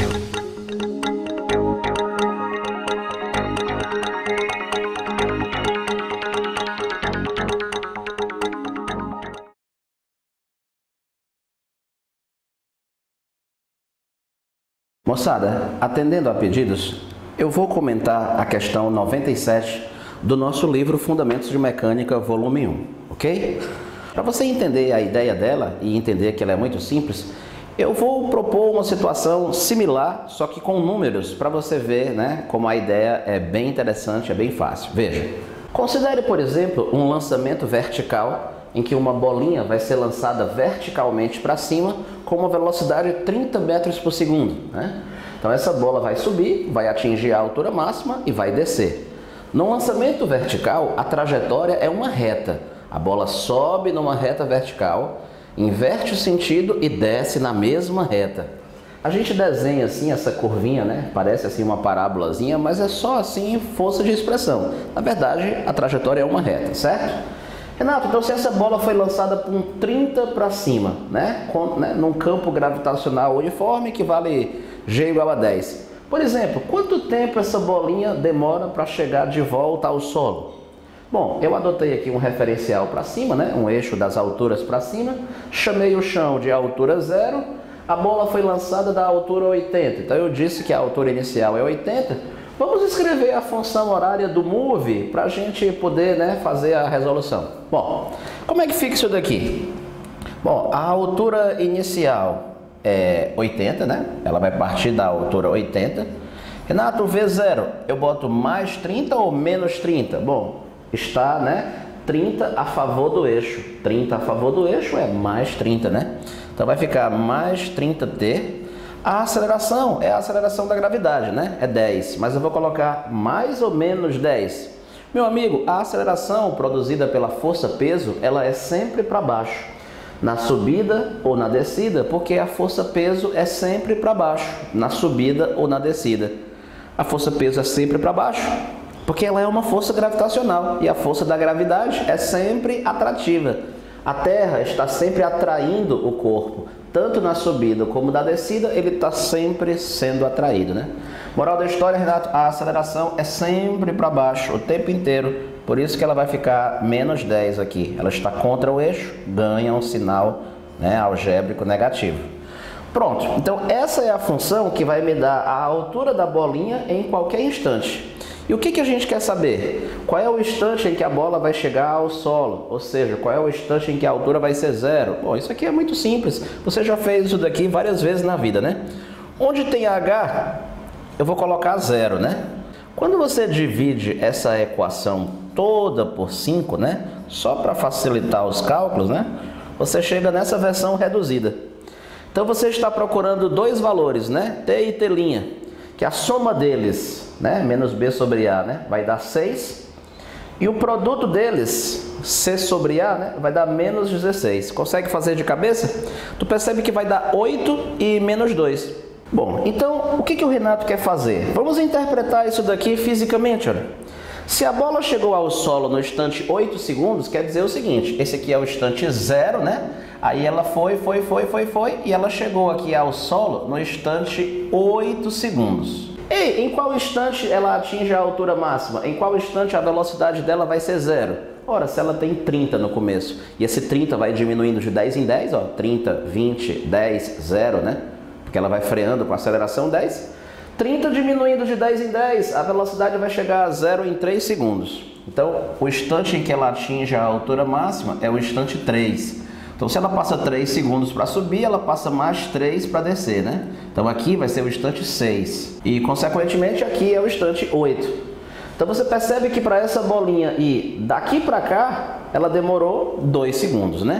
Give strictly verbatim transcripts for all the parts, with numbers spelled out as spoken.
Moçada, atendendo a pedidos, eu vou comentar a questão noventa e sete do nosso livro Fundamentos de Mecânica, volume um, ok? Para você entender a ideia dela e entender que ela é muito simples, eu vou propor uma situação similar, só que com números, para você ver, né, como a ideia é bem interessante, é bem fácil. Veja, considere, por exemplo, um lançamento vertical em que uma bolinha vai ser lançada verticalmente para cima com uma velocidade de trinta metros por segundo, né? Então essa bola vai subir, vai atingir a altura máxima e vai descer. No lançamento vertical, a trajetória é uma reta. A bola sobe numa reta vertical, inverte o sentido e desce na mesma reta. A gente desenha assim essa curvinha, né? Parece assim uma parábolazinha, mas é só assim força de expressão. Na verdade, a trajetória é uma reta, certo? Renato, então se essa bola foi lançada com trinta para cima, né? Com, né? Num campo gravitacional uniforme que vale G igual a dez. Por exemplo, quanto tempo essa bolinha demora para chegar de volta ao solo? Bom, eu adotei aqui um referencial para cima, né? Um eixo das alturas para cima, chamei o chão de altura zero, a bola foi lançada da altura oitenta, então eu disse que a altura inicial é oitenta. Vamos escrever a função horária do move para a gente poder, né, fazer a resolução. Bom, como é que fica isso daqui? Bom, a altura inicial é oitenta, né? Ela vai partir da altura oitenta. Renato, V zero, eu boto mais trinta ou menos trinta? Bom, está, né, trinta a favor do eixo. trinta a favor do eixo é mais trinta, né? Então vai ficar mais trinta T. A aceleração é a aceleração da gravidade, né? É dez, mas eu vou colocar mais ou menos dez. Meu amigo, a aceleração produzida pela força-peso, ela é sempre para baixo. Na subida ou na descida, porque a força-peso é sempre para baixo. Na subida ou na descida. A força-peso é sempre para baixo, porque ela é uma força gravitacional. E a força da gravidade é sempre atrativa. A Terra está sempre atraindo o corpo. Tanto na subida como na descida, ele está sempre sendo atraído, né? Moral da história, Renato, a aceleração é sempre para baixo, o tempo inteiro. Por isso que ela vai ficar menos dez aqui. Ela está contra o eixo, ganha um sinal, né, algébrico negativo. Pronto, então essa é a função que vai me dar a altura da bolinha em qualquer instante. E o que, que a gente quer saber? Qual é o instante em que a bola vai chegar ao solo? Ou seja, qual é o instante em que a altura vai ser zero? Bom, isso aqui é muito simples. Você já fez isso daqui várias vezes na vida, né? Onde tem H, eu vou colocar zero, né? Quando você divide essa equação toda por cinco, né? Só para facilitar os cálculos, né? Você chega nessa versão reduzida. Então você está procurando dois valores, né? T e T', que a soma deles, né, menos B sobre A, né, vai dar seis, e o produto deles, C sobre A, né, vai dar menos dezesseis. Consegue fazer de cabeça? Tu percebe que vai dar oito e menos dois. Bom, então o que, que o Renato quer fazer? Vamos interpretar isso daqui fisicamente, olha. Se a bola chegou ao solo no instante oito segundos, quer dizer o seguinte, esse aqui é o instante zero, né? Aí ela foi, foi, foi, foi, foi, e ela chegou aqui ao solo no instante oito segundos. E em qual instante ela atinge a altura máxima? Em qual instante a velocidade dela vai ser zero? Ora, se ela tem trinta no começo, e esse trinta vai diminuindo de dez em dez, ó, trinta, vinte, dez, zero, né? Porque ela vai freando com a aceleração dez. trinta diminuindo de dez em dez, a velocidade vai chegar a zero em três segundos. Então, o instante em que ela atinge a altura máxima é o instante três. Então, se ela passa três segundos para subir, ela passa mais três para descer, né? Então, aqui vai ser o instante seis. E, consequentemente, aqui é o instante oito. Então, você percebe que para essa bolinha ir daqui para cá, ela demorou dois segundos, né?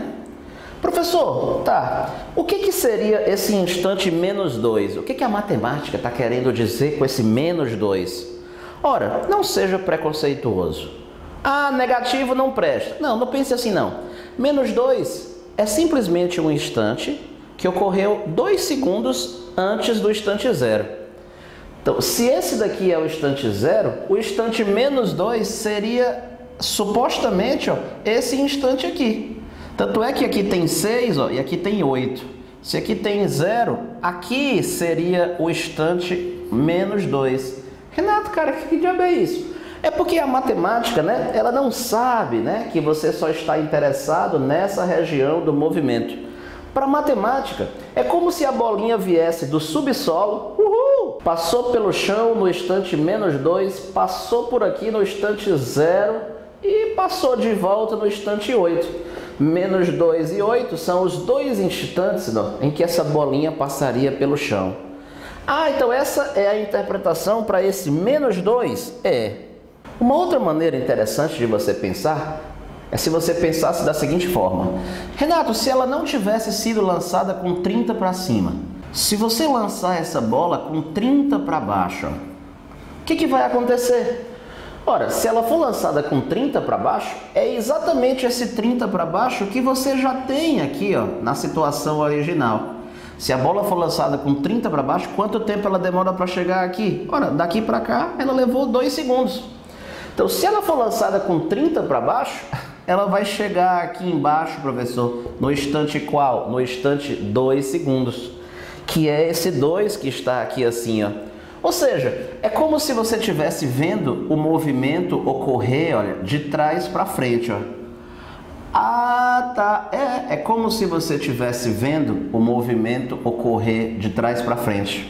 Professor, tá, o que, que seria esse instante menos dois? O que, que a matemática está querendo dizer com esse menos dois? Ora, não seja preconceituoso. Ah, negativo não presta. Não, não pense assim não. Menos dois é simplesmente um instante que ocorreu dois segundos antes do instante zero. Então, se esse daqui é o instante zero, o instante menos dois seria, supostamente, ó, esse instante aqui. Tanto é que aqui tem seis, ó, e aqui tem oito. Se aqui tem zero, aqui seria o instante menos dois. Renato, cara, que diabo é isso? É porque a matemática, né, ela não sabe, né, que você só está interessado nessa região do movimento. Para a matemática, é como se a bolinha viesse do subsolo, uhul, passou pelo chão no instante menos dois, passou por aqui no instante zero e passou de volta no instante oito. Menos dois e oito são os dois instantes não, em que essa bolinha passaria pelo chão. Ah, então essa é a interpretação para esse menos dois? É. Uma outra maneira interessante de você pensar é se você pensasse da seguinte forma. Renato, se ela não tivesse sido lançada com trinta para cima, se você lançar essa bola com trinta para baixo, o que, que vai acontecer? Ora, se ela for lançada com trinta para baixo, é exatamente esse trinta para baixo que você já tem aqui, ó, na situação original. Se a bola for lançada com trinta para baixo, quanto tempo ela demora para chegar aqui? Ora, daqui para cá, ela levou dois segundos. Então, se ela for lançada com trinta para baixo, ela vai chegar aqui embaixo, professor, no instante qual? No instante dois segundos, que é esse dois que está aqui assim, ó. Ou seja, é como se você estivesse vendo o movimento ocorrer, olha, de trás para frente, ó. Ah, tá. É, é como se você estivesse vendo o movimento ocorrer de trás para frente.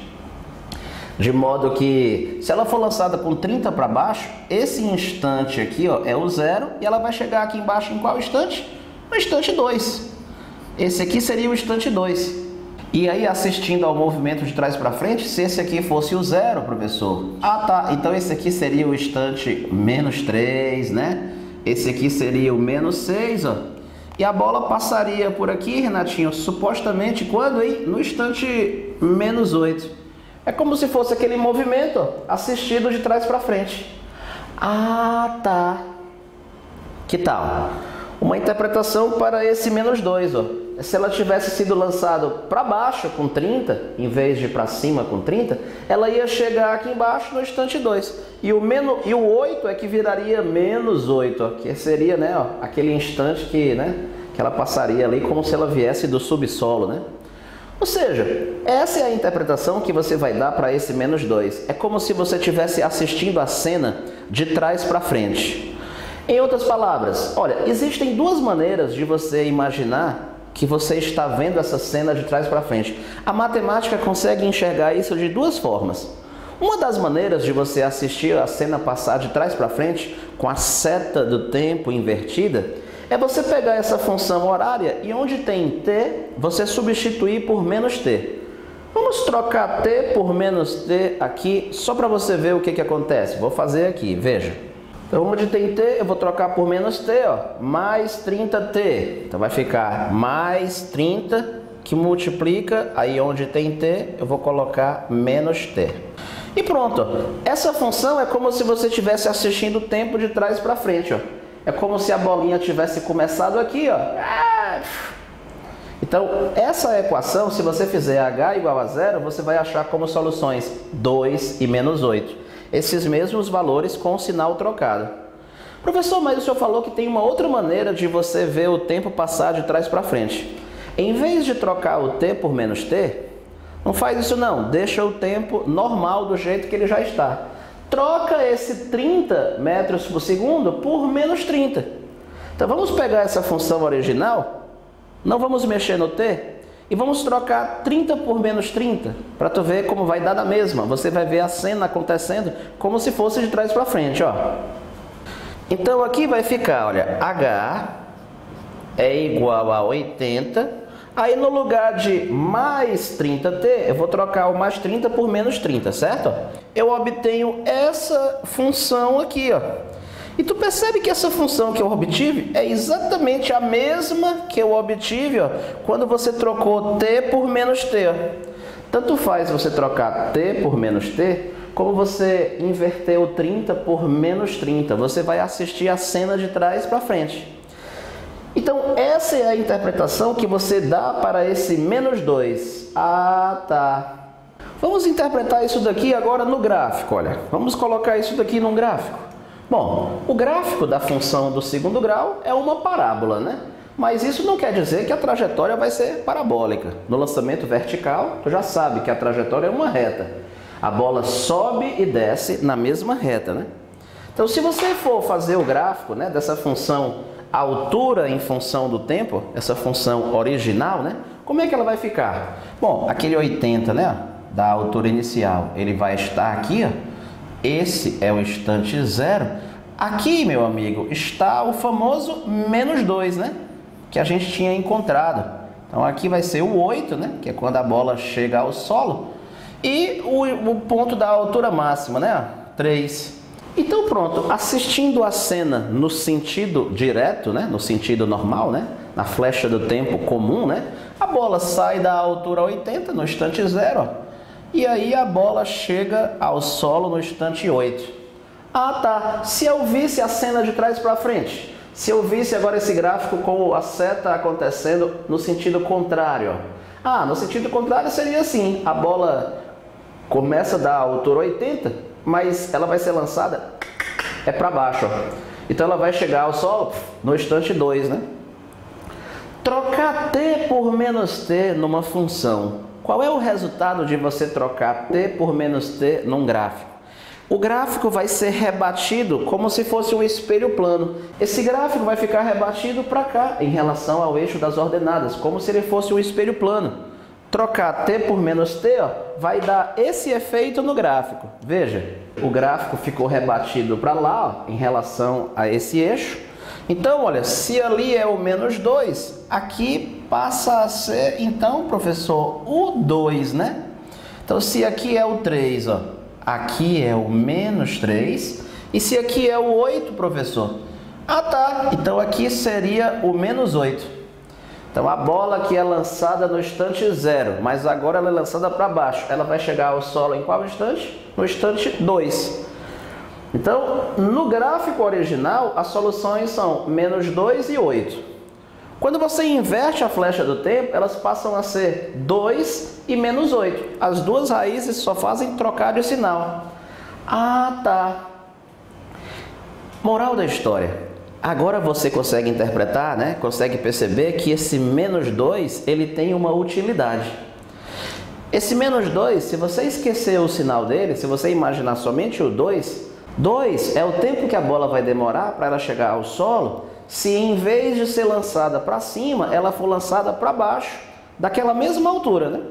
De modo que, se ela for lançada com trinta para baixo, esse instante aqui, ó, é o zero e ela vai chegar aqui embaixo em qual instante? No instante dois. Esse aqui seria o instante dois. E aí, assistindo ao movimento de trás para frente, se esse aqui fosse o zero, professor, ah tá, então esse aqui seria o instante menos três, né? Esse aqui seria o menos seis, ó. E a bola passaria por aqui, Renatinho, supostamente quando, hein? No instante menos oito. É como se fosse aquele movimento, ó, assistido de trás para frente. Ah, tá. Que tal? Uma interpretação para esse menos dois, ó. Se ela tivesse sido lançada para baixo com trinta, em vez de para cima com trinta, ela ia chegar aqui embaixo no instante dois. E o, menos, e o oito é que viraria menos oito, ó, que seria, né, ó, aquele instante que, né, que ela passaria ali como se ela viesse do subsolo, né? Ou seja, essa é a interpretação que você vai dar para esse menos dois. É como se você estivesse assistindo a cena de trás para frente. Em outras palavras, olha, existem duas maneiras de você imaginar que você está vendo essa cena de trás para frente. A matemática consegue enxergar isso de duas formas. Uma das maneiras de você assistir a cena passar de trás para frente com a seta do tempo invertida é você pegar essa função horária e onde tem t, você substituir por menos t. Vamos trocar t por menos t aqui só para você ver o que, que acontece. Vou fazer aqui, veja. Então, onde tem t, eu vou trocar por menos t, ó, mais trinta t. Então, vai ficar mais trinta, que multiplica, aí onde tem t, eu vou colocar menos t. E pronto, ó. Essa função é como se você estivesse assistindo o tempo de trás para frente, ó. É como se a bolinha tivesse começado aqui, ó. Então, essa equação, se você fizer h igual a zero, você vai achar como soluções dois e menos oito. Esses mesmos valores com o sinal trocado. Professor, mas o senhor falou que tem uma outra maneira de você ver o tempo passar de trás para frente. Em vez de trocar o t por menos t, não faz isso não, deixa o tempo normal do jeito que ele já está. Troca esse trinta metros por segundo por menos trinta. Então vamos pegar essa função original, não vamos mexer no t, e vamos trocar trinta por menos trinta, para tu ver como vai dar na mesma. Você vai ver a cena acontecendo como se fosse de trás para frente, ó. Então aqui vai ficar, olha, h é igual a oitenta. Aí no lugar de mais trinta t, eu vou trocar o mais trinta por menos trinta, certo? Eu obtenho essa função aqui, ó. E tu percebe que essa função que eu obtive é exatamente a mesma que eu obtive, ó, quando você trocou t por menos t. Ó. Tanto faz você trocar t por menos t, como você inverter o trinta por menos trinta. Você vai assistir a cena de trás para frente. Então, essa é a interpretação que você dá para esse menos dois. Ah, tá. Vamos interpretar isso daqui agora no gráfico, olha. Vamos colocar isso daqui num gráfico. Bom, o gráfico da função do segundo grau é uma parábola, né? Mas isso não quer dizer que a trajetória vai ser parabólica. No lançamento vertical, tu já sabe que a trajetória é uma reta. A bola sobe e desce na mesma reta, né? Então, se você for fazer o gráfico, né, dessa função altura em função do tempo, essa função original, né, como é que ela vai ficar? Bom, aquele oitenta, né, da altura inicial, ele vai estar aqui, ó. Esse é o instante zero. Aqui, meu amigo, está o famoso menos dois, né, que a gente tinha encontrado. Então, aqui vai ser o oito, né, que é quando a bola chega ao solo. E o, o ponto da altura máxima, né, três. Então pronto, assistindo a cena no sentido direto, né, no sentido normal, né, na flecha do tempo comum, né, a bola sai da altura oitenta no instante zero, ó, e aí a bola chega ao solo no instante oito. Ah tá, se eu visse a cena de trás para frente, se eu visse agora esse gráfico com a seta acontecendo no sentido contrário, ó. Ah, no sentido contrário seria assim, a bola começa da altura oitenta, mas ela vai ser lançada é para baixo, ó. Então ela vai chegar ao solo no instante dois, né? Trocar t por menos t numa função. Qual é o resultado de você trocar t por menos t num gráfico? O gráfico vai ser rebatido como se fosse um espelho plano. Esse gráfico vai ficar rebatido para cá em relação ao eixo das ordenadas, como se ele fosse um espelho plano. Trocar t por menos t, ó, vai dar esse efeito no gráfico. Veja, o gráfico ficou rebatido para lá, ó, em relação a esse eixo. Então, olha, se ali é o menos dois, aqui passa a ser, então, professor, o dois, né? Então, se aqui é o três, ó, aqui é o menos três. E se aqui é o oito, professor? Ah, tá. Então, aqui seria o menos oito. Então, a bola que é lançada no instante zero, mas agora ela é lançada para baixo. Ela vai chegar ao solo em qual instante? No instante dois. Então, no gráfico original, as soluções são menos dois e oito. Quando você inverte a flecha do tempo, elas passam a ser dois e menos oito. As duas raízes só fazem trocar de sinal. Ah, tá. Moral da história. Agora você consegue interpretar, né? Consegue perceber que esse menos dois, ele tem uma utilidade. Esse menos dois, se você esquecer o sinal dele, se você imaginar somente o dois, dois é o tempo que a bola vai demorar para ela chegar ao solo, se em vez de ser lançada para cima, ela for lançada para baixo, daquela mesma altura, né?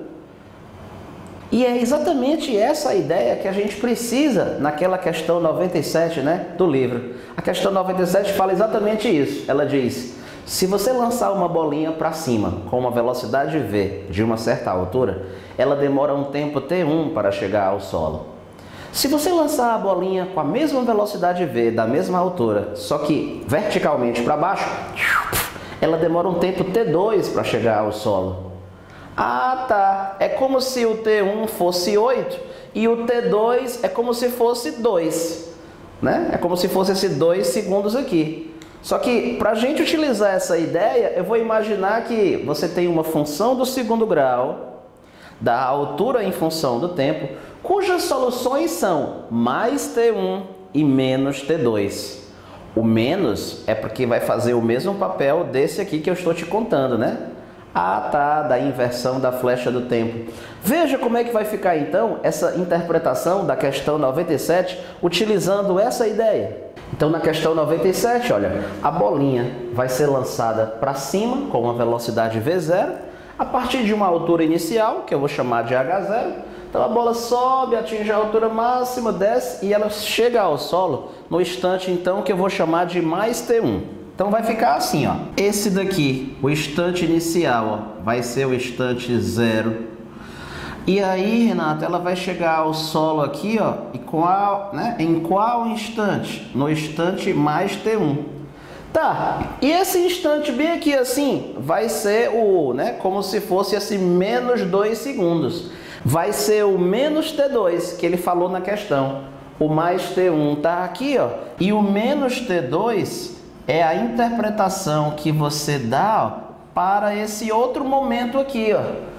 E é exatamente essa a ideia que a gente precisa naquela questão noventa e sete, né, do livro. A questão noventa e sete fala exatamente isso. Ela diz, se você lançar uma bolinha para cima com uma velocidade v de uma certa altura, ela demora um tempo t um para chegar ao solo. Se você lançar a bolinha com a mesma velocidade v, da mesma altura, só que verticalmente para baixo, ela demora um tempo t dois para chegar ao solo. Ah, tá. É como se o t um fosse oito e o t dois é como se fosse dois, né? É como se fosse esses dois segundos aqui. Só que, para a gente utilizar essa ideia, eu vou imaginar que você tem uma função do segundo grau, da altura em função do tempo, cujas soluções são mais t um e menos t dois. O menos é porque vai fazer o mesmo papel desse aqui que eu estou te contando, né? Ah, tá, da inversão da flecha do tempo. Veja como é que vai ficar, então, essa interpretação da questão noventa e sete, utilizando essa ideia. Então, na questão noventa e sete, olha, a bolinha vai ser lançada para cima, com uma velocidade v zero, a partir de uma altura inicial, que eu vou chamar de h zero. Então, a bola sobe, atinge a altura máxima, desce e ela chega ao solo no instante, então, que eu vou chamar de mais t um. Então vai ficar assim, ó. Esse daqui, o instante inicial, ó, vai ser o instante zero. E aí, Renato, ela vai chegar ao solo aqui, ó, e qual, né, em qual instante? No instante mais t um. Tá, e esse instante bem aqui assim, vai ser o, né, como se fosse esse menos dois segundos. Vai ser o menos t dois, que ele falou na questão. O mais t um tá aqui, ó, e o menos t dois... é a interpretação que você dá, ó, para esse outro momento aqui, ó.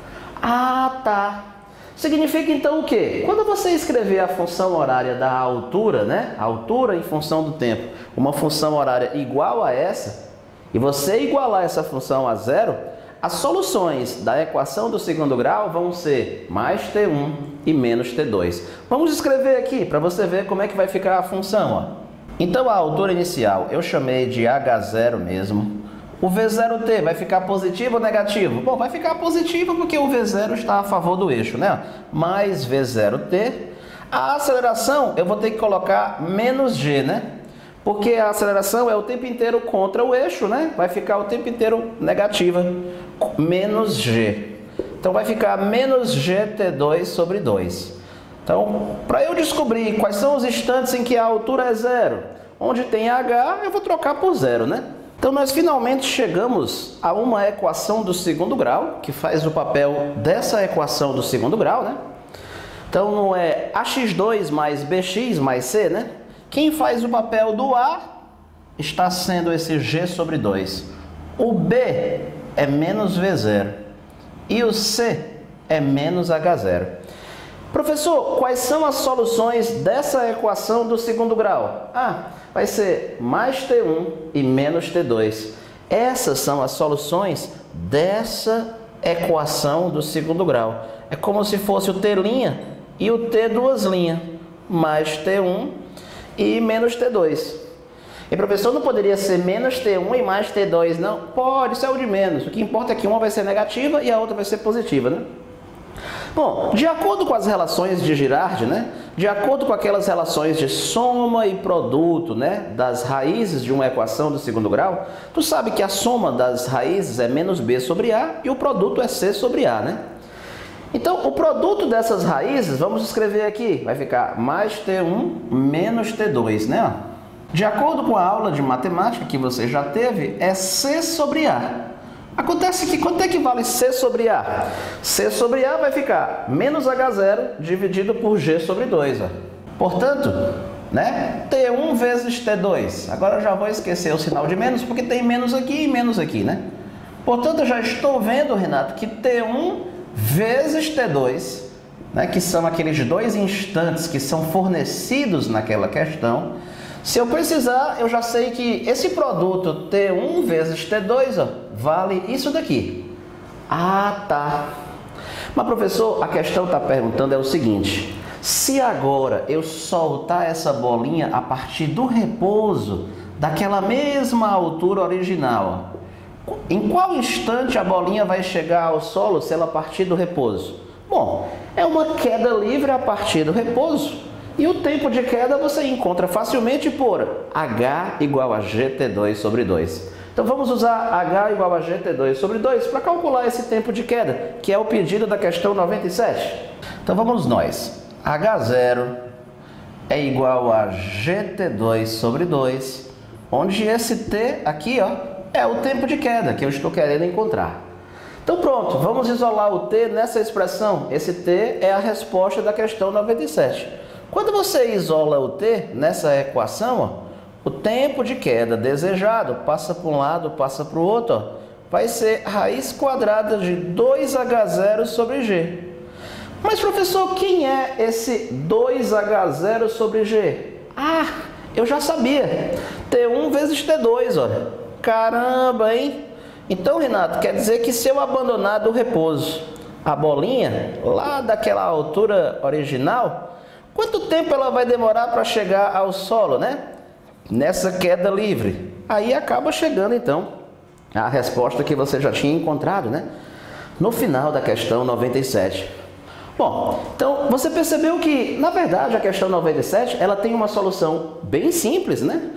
Ah, tá. Significa então o quê? Quando você escrever a função horária da altura, né? A altura em função do tempo, uma função horária igual a essa, e você igualar essa função a zero, as soluções da equação do segundo grau vão ser mais t um e menos t dois. Vamos escrever aqui para você ver como é que vai ficar a função. Ó. Então a altura inicial eu chamei de agá zero mesmo. O v zero t vai ficar positivo ou negativo? Bom, vai ficar positivo porque o v zero está a favor do eixo, né? Mais v zero t. A aceleração eu vou ter que colocar menos g, né? Porque a aceleração é o tempo inteiro contra o eixo, né? Vai ficar o tempo inteiro negativa, menos g. Então vai ficar menos g t dois sobre dois. Então, para eu descobrir quais são os instantes em que a altura é zero, onde tem h, eu vou trocar por zero, né? Então nós finalmente chegamos a uma equação do segundo grau, que faz o papel dessa equação do segundo grau, né? Então não é a x dois mais bx mais c, né? Quem faz o papel do A está sendo esse g sobre dois. O B é menos v zero e o C é menos agá zero. Professor, quais são as soluções dessa equação do segundo grau? Ah, vai ser mais t um e menos t dois. Essas são as soluções dessa equação do segundo grau. É como se fosse o t' e o t duas linhas, mais t um e menos t dois. E professor, não poderia ser menos t um e mais t dois, não? Pode, isso é o de menos. O que importa é que uma vai ser negativa e a outra vai ser positiva, né? Bom, de acordo com as relações de Girard, né? De acordo com aquelas relações de soma e produto, né? Das raízes de uma equação do segundo grau, tu sabe que a soma das raízes é menos b sobre a e o produto é c sobre a, né? Então, o produto dessas raízes, vamos escrever aqui, vai ficar mais t um menos t dois, né? De acordo com a aula de matemática que você já teve, é c sobre a. Acontece que quanto é que vale c sobre a? C sobre a vai ficar menos agá zero dividido por g sobre dois. Ó. Portanto, né? t um vezes t dois. Agora eu já vou esquecer o sinal de menos, porque tem menos aqui e menos aqui, né? Portanto, eu já estou vendo, Renato, que t um vezes t dois, né, que são aqueles dois instantes que são fornecidos naquela questão. Se eu precisar, eu já sei que esse produto t um vezes t dois, ó, vale isso daqui. Ah, tá. Mas, professor, a questão está perguntando é o seguinte: se agora eu soltar essa bolinha a partir do repouso, daquela mesma altura original, ó, em qual instante a bolinha vai chegar ao solo se ela partir do repouso? Bom, é uma queda livre a partir do repouso. E o tempo de queda você encontra facilmente por h igual a g t dois sobre dois. Então vamos usar h igual a g t dois sobre dois para calcular esse tempo de queda, que é o pedido da questão noventa e sete. Então vamos nós. agá zero é igual a g t dois sobre dois, onde esse t aqui, ó, é o tempo de queda que eu estou querendo encontrar. Então pronto, vamos isolar o t nessa expressão. Esse t é a resposta da questão noventa e sete. Quando você isola o t nessa equação, ó, o tempo de queda desejado passa para um lado, passa para o outro, ó, vai ser raiz quadrada de dois agá zero sobre g. Mas professor, quem é esse dois agá zero sobre g? Ah, eu já sabia. t um vezes t dois, olha. Caramba, hein? Então, Renato, quer dizer que se eu abandonar do repouso a bolinha lá daquela altura original, quanto tempo ela vai demorar para chegar ao solo, né? Nessa queda livre. Aí acaba chegando, então, a resposta que você já tinha encontrado, né? No final da questão noventa e sete. Bom, então você percebeu que, na verdade, a questão noventa e sete, ela tem uma solução bem simples, né?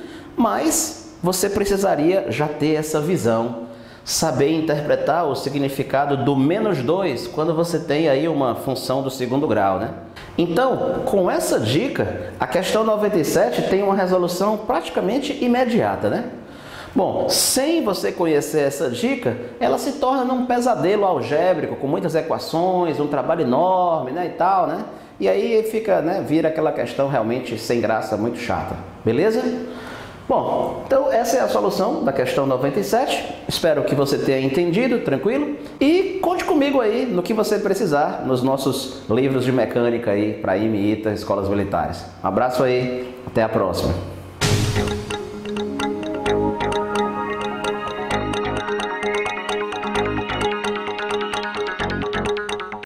Mas você precisaria já ter essa visão, saber interpretar o significado do menos dois quando você tem aí uma função do segundo grau, né? Então, com essa dica, a questão noventa e sete tem uma resolução praticamente imediata, né? Bom, sem você conhecer essa dica, ela se torna num pesadelo algébrico, com muitas equações, um trabalho enorme, né, e tal, né? E aí fica, né, vira aquela questão realmente sem graça, muito chata, beleza? Bom, então essa é a solução da questão noventa e sete. Espero que você tenha entendido, tranquilo? E conte comigo aí no que você precisar nos nossos livros de mecânica aí para I M E, I T A, Escolas Militares. Um abraço aí, até a próxima.